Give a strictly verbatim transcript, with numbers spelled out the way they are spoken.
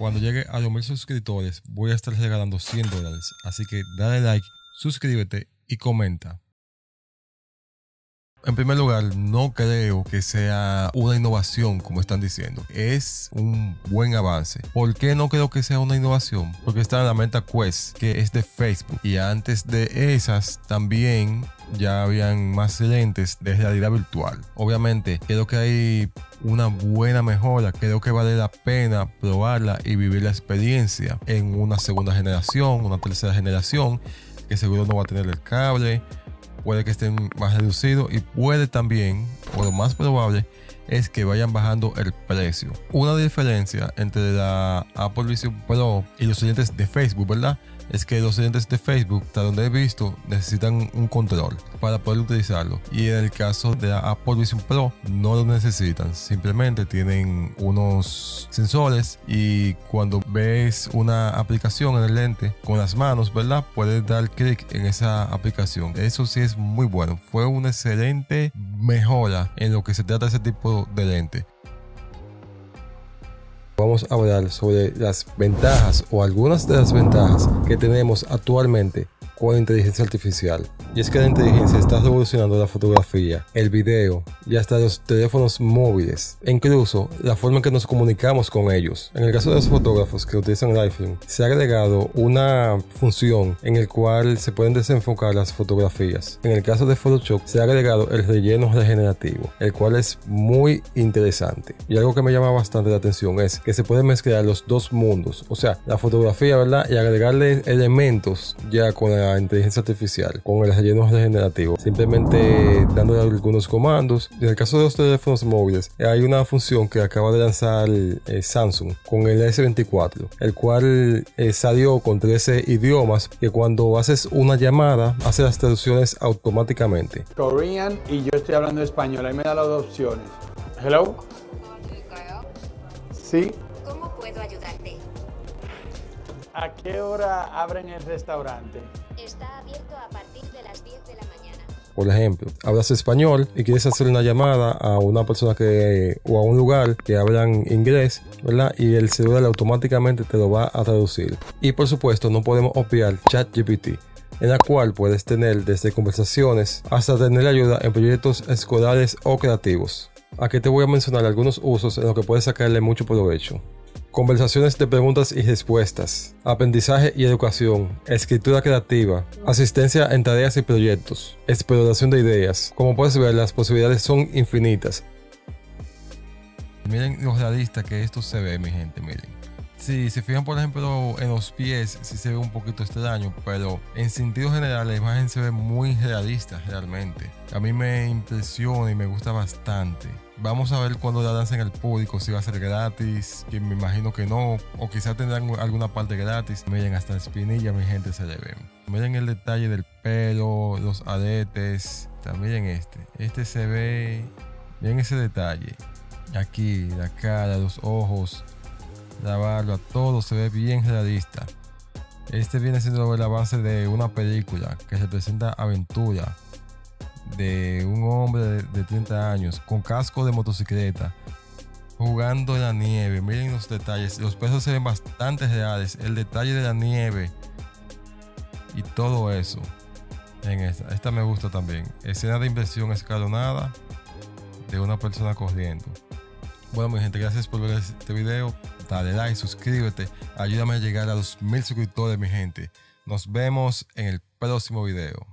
Cuando llegue a los mil suscriptores voy a estar regalando cien dólares. Así que dale like, suscríbete y comenta. En primer lugar, no creo que sea una innovación como están diciendo. Es un buen avance. ¿Por qué no creo que sea una innovación? Porque está en la Meta Quest, que es de Facebook. Y antes de esas también ya habían más lentes de realidad virtual. Obviamente, creo que hay una buena mejora. Creo que vale la pena probarla y vivir la experiencia en una segunda generación, una tercera generación, que seguro no va a tener el cable. Puede que estén más reducidos y puede también, o lo más probable, es que vayan bajando el precio. Una diferencia entre la Apple Vision Pro y los lentes de Facebook, ¿verdad? Es que los lentes de Facebook, hasta donde he visto, necesitan un control para poder utilizarlo. Y en el caso de la Apple Vision Pro, no lo necesitan. Simplemente tienen unos sensores y cuando ves una aplicación en el lente con las manos, ¿verdad? Puedes dar clic en esa aplicación. Eso sí es muy bueno. Fue una excelente mejora en lo que se trata de ese tipo de lente. Vamos a hablar sobre las ventajas o algunas de las ventajas que tenemos actualmente con la inteligencia artificial. Y es que la inteligencia está revolucionando la fotografía, el video y hasta los teléfonos móviles e incluso la forma en que nos comunicamos con ellos. En el caso de los fotógrafos que utilizan el iPhone, se ha agregado una función en el cual se pueden desenfocar las fotografías. En el caso de Photoshop se ha agregado el relleno regenerativo, el cual es muy interesante. Y algo que me llama bastante la atención es que se pueden mezclar los dos mundos, o sea, la fotografía, ¿verdad? Y agregarle elementos ya con la inteligencia artificial, con el relleno regenerativo, simplemente dándole algunos comandos. En el caso de los teléfonos móviles, hay una función que acaba de lanzar eh, Samsung con el S veinticuatro, el cual eh, salió con trece idiomas, que cuando haces una llamada hace las traducciones automáticamente. Korean y yo estoy hablando español, ahí me da las dos opciones. Hello. Sí. ¿Cómo puedo ayudarte? ¿A qué hora abren el restaurante? Está abierto a partir de las diez de la mañana. Por ejemplo, hablas español y quieres hacer una llamada a una persona que o a un lugar que hablan inglés, ¿verdad? Y el celular automáticamente te lo va a traducir. Y por supuesto, no podemos obviar ChatGPT, en la cual puedes tener desde conversaciones hasta tener ayuda en proyectos escolares o creativos. Aquí te voy a mencionar algunos usos en los que puedes sacarle mucho provecho. Conversaciones de preguntas y respuestas, aprendizaje y educación, escritura creativa, asistencia en tareas y proyectos, exploración de ideas. Como puedes ver, las posibilidades son infinitas. Miren lo realista que esto se ve, mi gente, miren. Si se fijan, por ejemplo, en los pies, sí se ve un poquito extraño, pero en sentido general la imagen se ve muy realista realmente. A mí me impresiona y me gusta bastante. Vamos a ver cuando la lancen al público, si va a ser gratis, que me imagino que no, o quizás tendrán alguna parte gratis. Miren, hasta espinilla, mi gente, se le ven. Miren el detalle del pelo, los aretes. Miren este, este se ve, miren ese detalle. Aquí, la cara, los ojos, la barba, todo se ve bien realista. Este viene siendo el avance de una película que representa aventura de un hombre de, de treinta años con casco de motocicleta jugando en la nieve. Miren los detalles, los pesos se ven bastante reales, el detalle de la nieve y todo eso. En esta, esta me gusta también. Escena de inversión escalonada de una persona corriendo. Bueno, mi gente, gracias por ver este video. Dale like, suscríbete, ayúdame a llegar a los mil suscriptores, mi gente. Nos vemos en el próximo video.